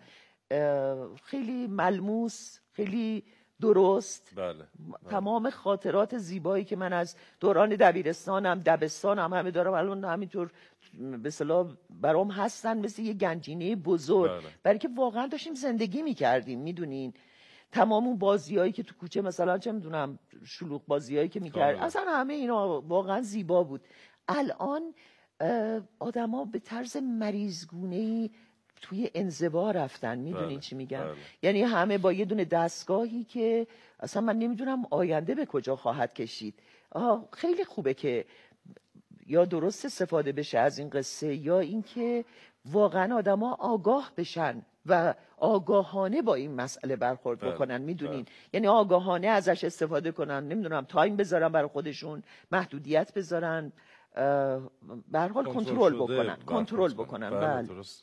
خیلی ملموس، خیلی درست. بله. تمام خاطرات زیبایی که من از دوران دبیرستانم، دبستانم همه دارم الان همینطور به اصطلاح برام هستن، مثل یه گنجینه بزرگ. برای که واقعا داشتیم زندگی میکردیم. میدونین؟ تمام اون بازیایی که تو کوچه مثلا چه میدونم شلوغ بازیایی که میکرد، اصلا همه اینا واقعا زیبا بود. الان آدما به طرز مریضگونه‌ای توی انزوا رفتن. میدونین چی میگم؟ یعنی همه با یه دونه دستگاهی که اصلا من نمیدونم آینده به کجا خواهد کشید. خیلی خوبه که یا درست استفاده بشه از این قصه، یا اینکه واقعا آدما آگاه بشن و آگاهانه با این مسئله برخورد بکنن. میدونین؟ یعنی آگاهانه ازش استفاده کنن، نمیدونم تایم بذارن برای خودشون، محدودیت بذارن، به هر حال کنترل بکنن. بله درسته.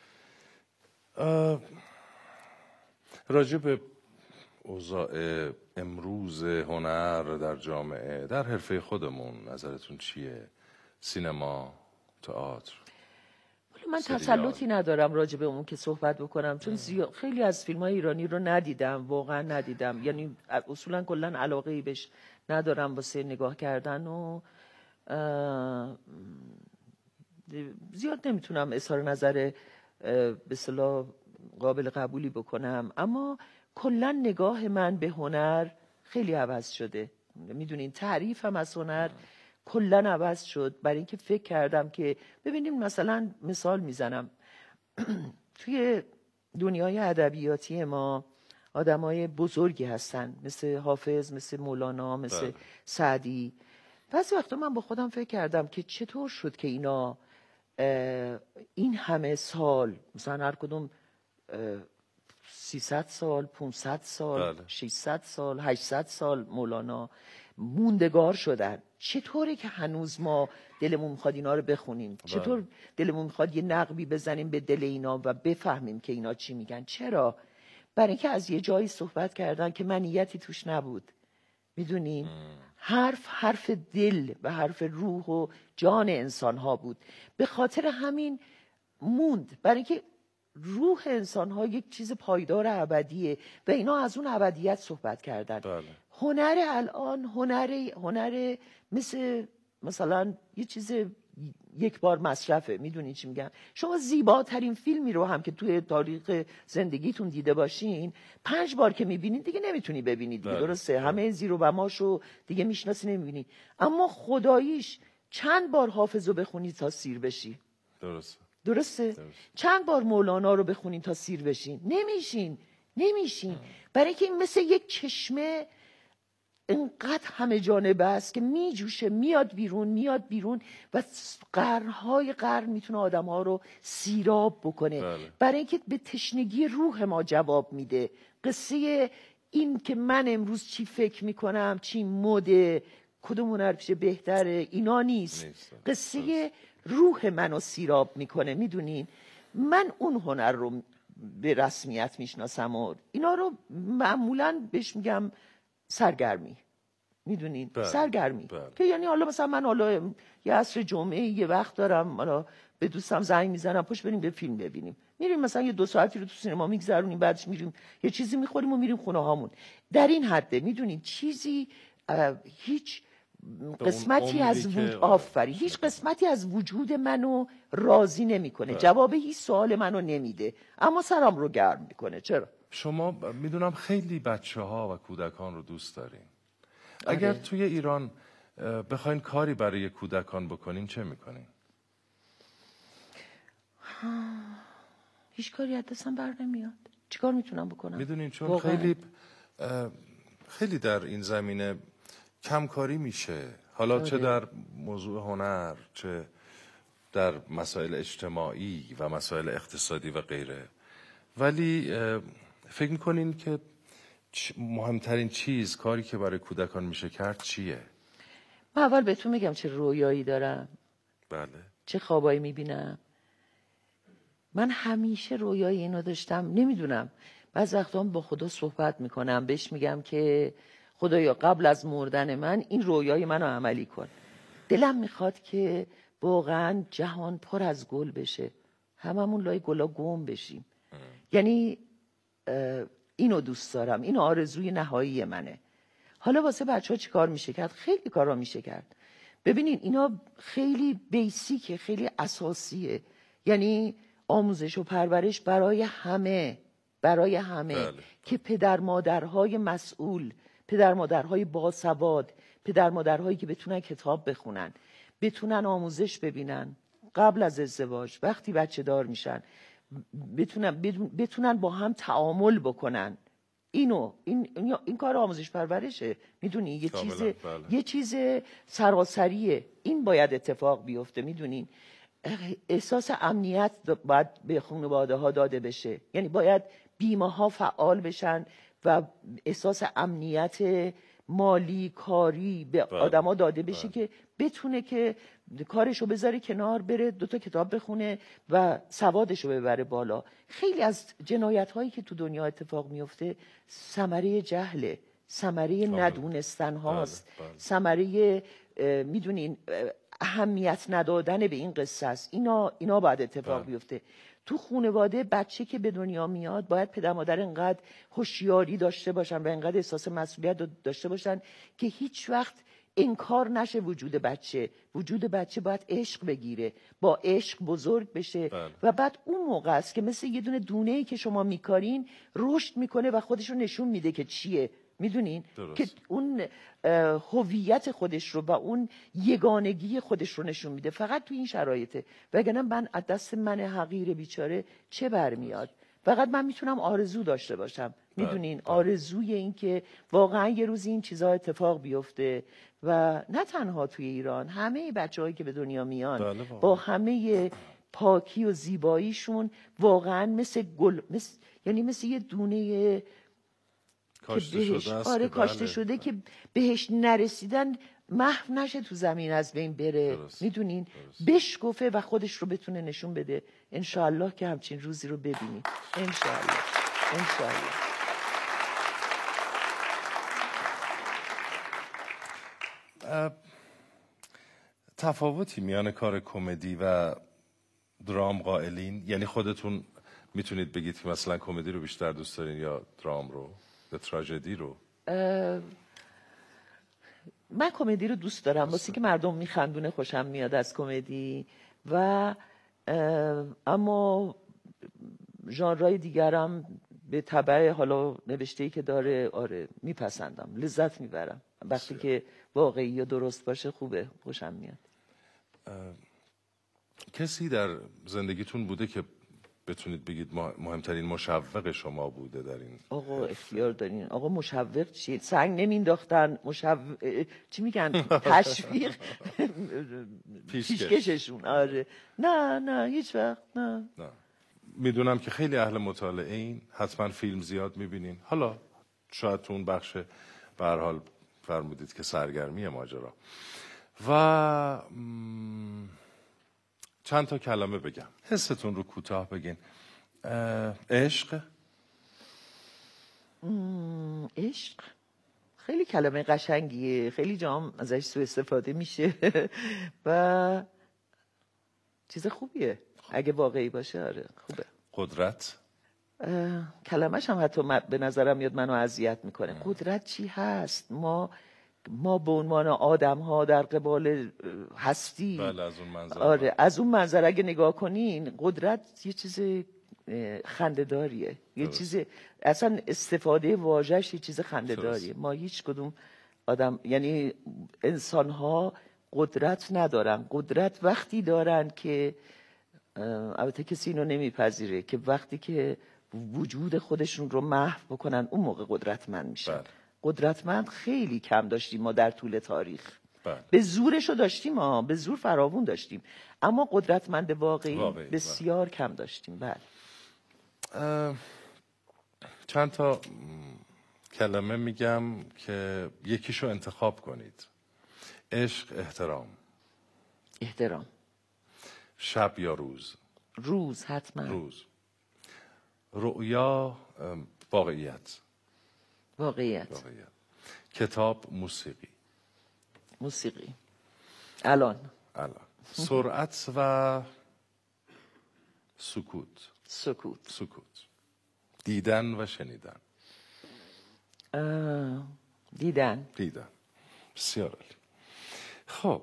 راجع به اوضاع امروز هنر در جامعه، در حرفه خودمون نظرتون چیه؟ سینما، تئاتر؟ من تسلطی ندارم راجع به اون که صحبت بکنم، چون خیلی از فیلم‌های ایرانی رو ندیدم، واقعا ندیدم. یعنی اصولا کلا علاقه‌ای بهش ندارم واسه نگاه کردن و زیاد نمیتونم اظهار نظر به اصطلاح قابل قبولی بکنم. اما کلا نگاه من به هنر خیلی عوض شده. میدونین تعریفم از هنر کلا عوض شد، برای اینکه فکر کردم که ببینیم مثلا مثال میزنم توی دنیای ادبیاتی ما آدمای بزرگی هستن، مثل حافظ، مثل مولانا، مثل سعدی. بعضی وقتا من با خودم فکر کردم که چطور شد که اینا این همه سال، مثلا هر کدوم 300 سال، 500 سال، 600 سال، 800 سال مولانا موندگار شدن. چطوره که هنوز ما دلمون میخواد اینا رو بخونیم؟ چطور دلمون میخواد یه نقبی بزنیم به دل اینا و بفهمیم که اینا چی میگن؟ چرا؟ برای اینکه از یه جایی صحبت کردن که منیتی توش نبود. میدونین؟ حرف دل و حرف روح و جان انسان ها بود. به خاطر همین موند، برای اینکه روح انسان ها یک چیز پایدار ابدیه و اینا از اون ابدیت صحبت کردن. هنر الان هنر مثلا یه چیز یک بار مصرفه. میدونین چی میگم؟ شما زیباترین فیلمی رو هم که توی تاریخ زندگیتون دیده باشین 5 بار که میبینین دیگه نمیتونی ببینید دیگه. درسته؟ همه زیر و بماشو دیگه میشناسی، نمیبینی. اما خداییش چند بار حافظ رو بخونی تا سیر بشی؟ درسته؟ چند بار مولانا رو بخونین تا سیر بشین؟ نمیشین. برای اینکه این مثل یک چشمه اینقدر همه جانبه است که میجوشه، میاد بیرون و قرنهای قرن میتونه آدمها رو سیراب بکنه. برای اینکه به تشنگی روح ما جواب میده. قصه این که من امروز چی فکر میکنم، چی مده، کدوم هنر پیشه بهتره، اینا نیست. قصه روح منو سیراب میکنه. میدونین؟ من اون هنر رو به رسمیت میشناسم و اینا رو معمولاً بهش میگم سرگرمی. میدونین؟ سرگرمی که یعنی حالا مثلا من یه عصر جمعه یه وقت دارم، حالا به دوستم زنگ میزنم پشت بریم به فیلم ببینیم. میریم مثلا یه 2 ساعتی رو تو سینما میگذرونیم، بعدش میریم یه چیزی میخوریم و میریم خونه هامون. در این حده. میدونین؟ چیزی هیچ قسمتی از هیچ قسمتی از وجود منو راضی نمیکنه. جواب هیچ سوال منو نمیده، اما سرم رو گرم میکنه. چرا؟ شما میدونم خیلی بچه ها و کودکان رو دوست دارین. اگر توی ایران بخواین کاری برای کودکان بکنین چه میکنین؟ هیچ کاری از دستم بر نمیاد. چیکار میتونم بکنم؟ میدونین چون خیلی در این زمینه کمکاری میشه، حالا چه در موضوع هنر، چه در مسائل اجتماعی و مسائل اقتصادی و غیره. ولی فکر میکنین که مهمترین چیز، کاری که برای کودکان میشه کرد چیه؟ من اول بهتون میگم چه رویایی دارم. چه خوابایی میبینم. من همیشه رویای اینو داشتم. نمیدونم، بعض وقتا با خدا صحبت میکنم، بهش میگم که خدایا قبل از مردن من این رویای منو عملی کن. دلم میخواد که واقعا جهان پر از گل بشه، هممون لای گلا گم بشیم. یعنی اینو دوست دارم، این آرزوی نهایی منه. حالا واسه بچه‌ها چی کار میشه کرد؟ خیلی کارا میشه کرد. ببینین اینا خیلی بیسیکه، خیلی اساسیه. یعنی آموزش و پرورش برای همه که پدر مادرهای مسئول، پدر مادرهای باسواد، پدر مادرهایی که بتونن کتاب بخونن، بتونن آموزش ببینن قبل از ازدواج، وقتی بچه دار میشن، بتونن با هم تعامل بکنن. این کار آموزش پرورشه. میدونی؟ یه چیز سراسریه. این باید اتفاق بیفته. میدونین؟ احساس امنیت باید به خانواده ها داده بشه. یعنی باید بیمه ها فعال بشن و احساس امنیت مالی کاری به آدم ها داده بشه که بتونه که کارشو بذاره کنار، بره 2 تا کتاب بخونه و سوادشو ببره بالا. خیلی از جنایت هایی که تو دنیا اتفاق میفته ثمره جهله، ثمره ندونستن هاست، ثمره میدونین اهمیت ندادن به این قصه است. اینا باید اتفاق بیفته. تو خانواده بچه که به دنیا میاد باید پدر مادر انقدر هوشیاری داشته باشن و انقدر احساس مسئولیت داشته باشن که هیچ وقت انکار نشه وجود بچه. وجود بچه باید عشق بگیره، با عشق بزرگ بشه و بعد اون موقع است که مثل یه دونه‌ای که شما میکارین رشد میکنه و خودش رو نشون میده که چیه. میدونین درست. که اون هویت خودش رو و اون یگانگی خودش رو نشون میده. فقط تو این شرایطه، وگرنه من از دست من حقیر بیچاره چه برمیاد؟ فقط من میتونم آرزو داشته باشم، میدونین، آرزوی این که واقعا یه روزی این چیزها اتفاق بیفته و نه تنها توی ایران، همه بچه‌هایی که به دنیا میان با همه پاکی و زیباییشون واقعا مثل گل، یعنی مثل یه دونه کاشته که بهش شده است، آره کاشته شده که بهش نرسیدن محو نشه، تو زمین از بین بره. میدونین، بشکفه و خودش رو بتونه نشون بده. انشاءالله که همچین روزی رو ببینیم. انشاءالله. انشاءالله. تفاوتی میان کار کمدی و درام قائلین؟ یعنی خودتون میتونید بگید که مثلا کمدی رو بیشتر دوست دارین یا درام رو یا تراژدی رو؟ من کمدی رو دوست دارم، واسه که مردم میخندونه خوشم میاد از کمدی، و اما ژانرهای دیگرم به تبع حالا نوشته‌ای که داره آره میپسندم، لذت میبرم وقتی که واقعی یا درست باشه. خوبه، خوشم میاد. کسی در زندگیتون بوده که بتونید بگید مهمترین مشوق شما بوده در این؟ آقا اختیار دارین. آقا مشوق چیه؟ سنگ نمینداختن، چی میگن؟ تشویق پیشکششون. آره نه هیچ وقت نه. میدونم که خیلی اهل مطالعه این، حتما فیلم زیاد میبینین، حالا شاید تو اون بخش به هر حال فرمودید که سرگرمی ماجرا. و چند تا کلمه بگم، حستون رو کوتاه بگین. عشق. عشق خیلی کلمه قشنگیه، خیلی جام ازش سوء استفاده میشه و چیز خوبیه اگه واقعی باشه. آره خوبه. قدرت. کلمش هم حتی به نظرم میاد منو اذیت میکنه. قدرت چی هست؟ ما به عنوان آدم ها در قبال هستی، بله از اون منظر. آره از اون منظر اگه نگاه کنین، قدرت یه چیز خنده‌داریه، یه چیز اصلا استفاده واژه‌اش یه چیز خنده‌داریه. ما هیچ کدوم آدم، یعنی انسان ها قدرت ندارن. قدرت وقتی دارن که البته کسی اینو نمیپذیره، که وقتی که وجود خودشون رو محو بکنن اون موقع قدرتمند میشن. قدرتمند خیلی کم داشتیم ما در طول تاریخ. به زورشو داشتیم، ما به زور فراوون داشتیم، اما قدرتمند واقعی بسیار کم داشتیم. بله. چند تا کلمه میگم که یکیشو انتخاب کنید. عشق. احترام. احترام. شب یا روز؟ روز، حتما روز. رؤیا. واقعیت. واقعیت. کتاب. موسیقی. موسیقی. الان. سرعت و سکوت. سکوت. دیدن و شنیدن. دیدن. بسیار عالی. خب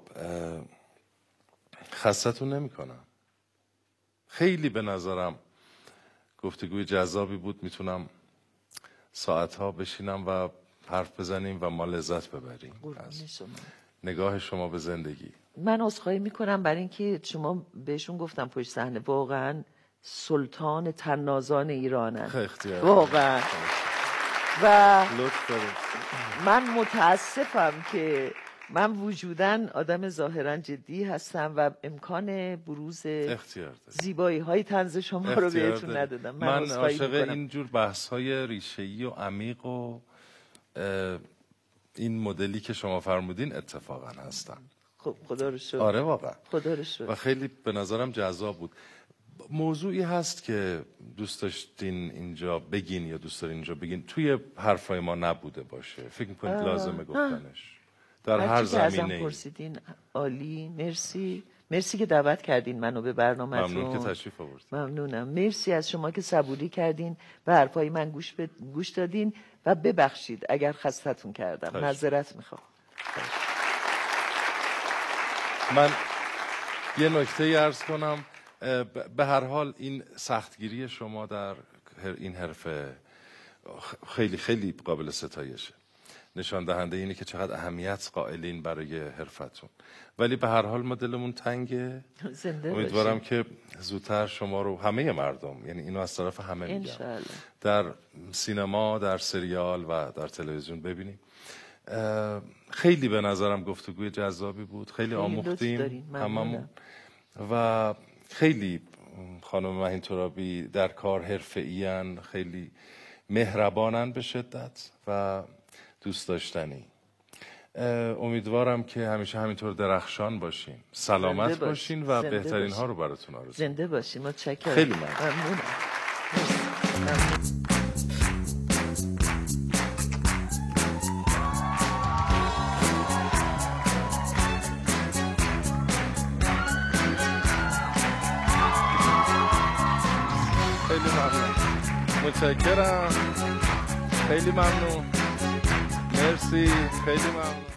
خستتون نمی کنم. خیلی به نظرم گفتگوی جذابی بود. میتونم ساعتها بشینم و حرف بزنیم و ما لذت ببریم از نگاه شما به زندگی. من عذرخواهی میکنم برای اینکه شما بهشون گفتم پشت صحنه واقعا سلطان طنازان ایرانن واقعا، و من متاسفم که من وجوداً آدم ظاهراً جدی هستم و امکان بروز زیبایی های طنز شما رو بهتون ندادم. من عاشق اینجور بحث های ریشه‌ای و عمیق و این مدلی که شما فرمودین اتفاقا هستم. خب خدا رو شکر. آره واقعا خدا رو شکر. و خیلی به نظرم جذاب بود. موضوعی هست که دوست داشتین اینجا بگین یا دوست دارین اینجا بگین توی حرفای ما نبوده باشه، فکر میکنید لازمه گفتنش در هر زمینه‌ای؟ ازم پرسیدین عالی. مرسی که دعوت کردین منو به برنامه‌تون. ممنون که تشریف آوردین. ممنونم. مرسی از شما که صبوری کردین و حرفای من گوش دادین و ببخشید اگر خستتون کردم. معذرت میخوام. من یه نکته عرض کنم. به هر حال این سختگیری شما در این حرفه خیلی خیلی قابل ستایشه. نشان دهنده اینه که چقدر اهمیت قائلین برای حرفتون. ولی به هر حال ما دلمون تنگه. امیدوارم که زودتر شما رو همه مردم، یعنی اینو از طرف همه میگم، در سینما، در سریال و در تلویزیون ببینیم. خیلی به نظرم گفتگوی جذابی بود، خیلی آموختیم هممون و خیلی خانم مهین ترابی در کار حرفه‌این، خیلی مهربانن به شدت و دوست داشتنی. امیدوارم که همیشه همینطور درخشان باشین، سلامت باشین و بهترین ها رو براتون آرزو. زنده باشین. متشکرم. خیلی ممنون. متشکرم. خیلی ممنون. مرسی. خیلی ممنون.